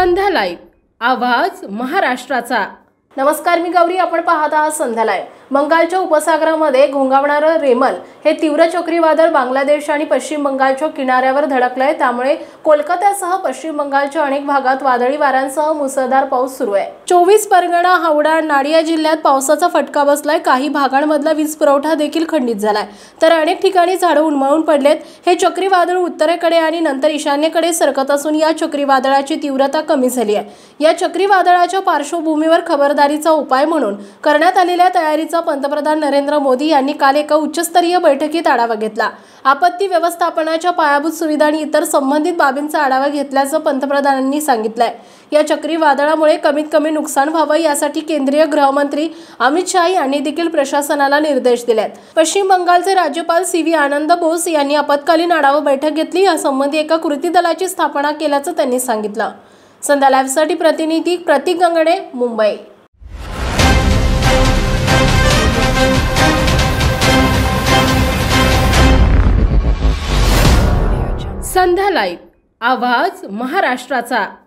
संध्या live, आवाज महाराष्ट्राचा। नमस्कार, मी गौरी, आपण पाहत आहात संध्या लाईव्ह। बंगालच्या उपसागरामध्ये घोंगावणारं रेमल हे तीव्र चक्रीवादळ बांगलादेश आणि पश्चिम बंगालच्या किनाऱ्यावर धडकलंय। त्यामुळे कोलकात्यासह पश्चिम बंगालच्या अनेक भागात वादळी वाऱ्यांसह मुसळधार पाऊस सुरू आहे। 24 परगणा, हावडा, नाडिया जिल्ह्यात पावसाचा फटका बसलाय। काही भागांमधला वीज पुरवठा देखील खंडित झालाय, तर अनेक ठिकाणी झाडं उन्मळून पडलेत। हे चक्रीवादळ उत्तरेकडे आणि नंतर ईशान्येकडे सरकत असून या चक्रीवादळाची तीव्रता कमी झाली आहे। या चक्रीवादळाच्या पार्श्वभूमीवर खबरदारीचा उपाय म्हणून करण्यात आलेल्या तयारीचा पंतप्रधान नरेंद्र मोदी यांनी काल एका उच्चस्तरीय बैठकीत आढावा घेतला। आपत्ती व्यवस्थापनाच्या पायाभूत सुविधा आणि इतर संबंधित बाबींचा आढावा घेतल्याचं पंतप्रधानांनी सांगितलंय। या चक्रीवादळामुळे कमीत कमी नुकसान व्हावं यासाठी केंद्रीय गृहमंत्री अमित शाह यांनी देखील प्रशासनाला निर्देश दिलेत। पश्चिम बंगालचे राज्यपाल सी.व्ही. आनंद बोस यांनी आपत्कालीन आढावा बैठक घेतली। यासंबंधी एका कृती दलाची स्थापना केल्याचं त्यांनी सांगितलं। संध्या लाईव्हसाठी प्रतिनिधी प्रतीक गंगणे, मुंबई। संध्या लाईव्ह, आवाज महाराष्ट्राचा।